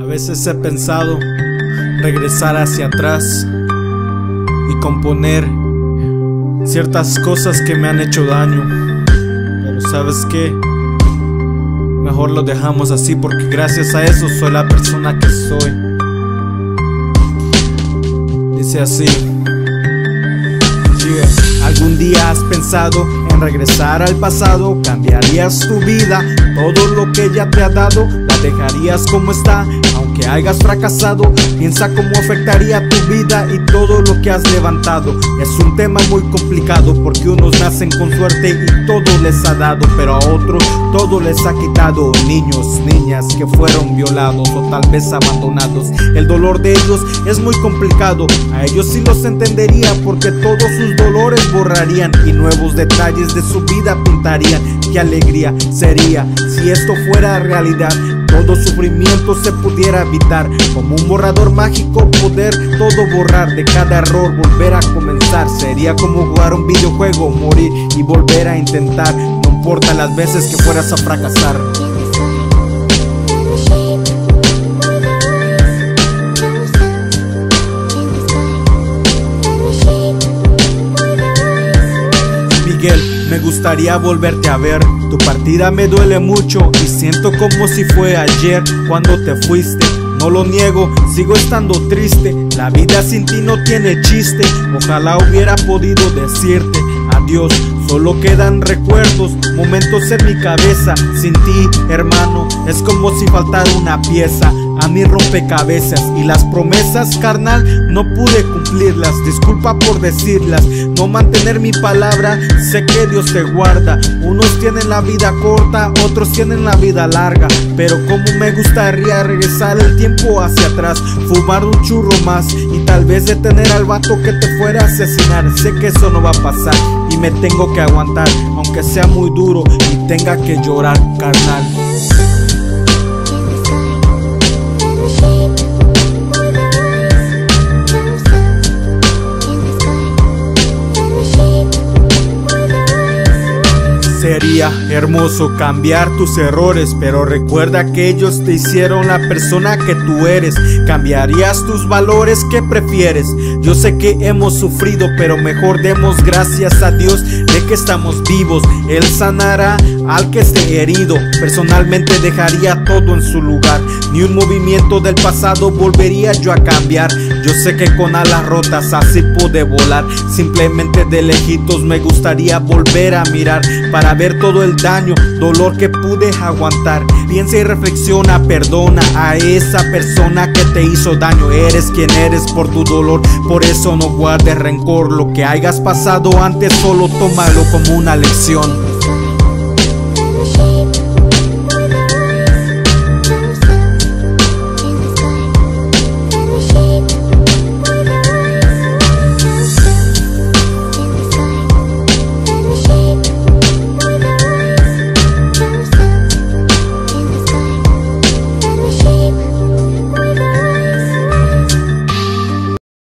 A veces he pensado regresar hacia atrás y componer ciertas cosas que me han hecho daño, pero ¿sabes qué? Mejor lo dejamos así, porque gracias a eso soy la persona que soy. Dice así: ¿algún día has pensado en regresar al pasado? ¿Cambiarías tu vida? Todo lo que ella te ha dado, ¿la dejarías como está? Aunque hayas fracasado, piensa cómo afectaría tu vida y todo lo que has levantado. Es un tema muy complicado, porque unos nacen con suerte y todo les ha dado, pero a otros todo les ha quitado. Niños, niñas que fueron violados o tal vez abandonados. El dolor de ellos es muy complicado. A ellos sí los entendería, porque todos sus dolores borrarían y nuevos detalles de su vida pintarían. Qué alegría sería si esto fuera realidad. Todo sufrimiento se pudiera evitar. Como un borrador mágico, poder todo borrar. De cada error volver a comenzar. Sería como jugar un videojuego, morir y volver a intentar. No importa las veces que fueras a fracasar. Miguel, me gustaría volverte a ver. Tu partida me duele mucho y siento como si fue ayer cuando te fuiste. No lo niego, sigo estando triste. La vida sin ti no tiene chiste. Ojalá hubiera podido decirte adiós. Solo quedan recuerdos, momentos en mi cabeza. Sin ti, hermano, es como si faltara una pieza a mi rompecabezas. Y las promesas, carnal, no pude cumplirlas. Disculpa por decirlas, no mantener mi palabra. Sé que Dios te guarda. Unos tienen la vida corta, otros tienen la vida larga. Pero como me gustaría regresar el tiempo hacia atrás, fumar un churro más y tal vez detener al vato que te fuera a asesinar. Sé que eso no va a pasar y me tengo que aguantar, aunque sea muy duro y tenga que llorar, carnal. Sería hermoso cambiar tus errores, pero recuerda que ellos te hicieron la persona que tú eres. ¿Cambiarías tus valores? ¿Qué prefieres? Yo sé que hemos sufrido, pero mejor demos gracias a Dios de que estamos vivos. Él sanará al que esté herido. Personalmente dejaría todo en su lugar. Ni un movimiento del pasado volvería yo a cambiar. Yo sé que con alas rotas así pude volar. Simplemente de lejitos me gustaría volver a mirar, para ver todo el daño, dolor que pude aguantar. Piensa y reflexiona, perdona a esa persona que te hizo daño. Eres quien eres por tu dolor, por eso no guardes rencor. Lo que hayas pasado antes solo tómalo como una lección.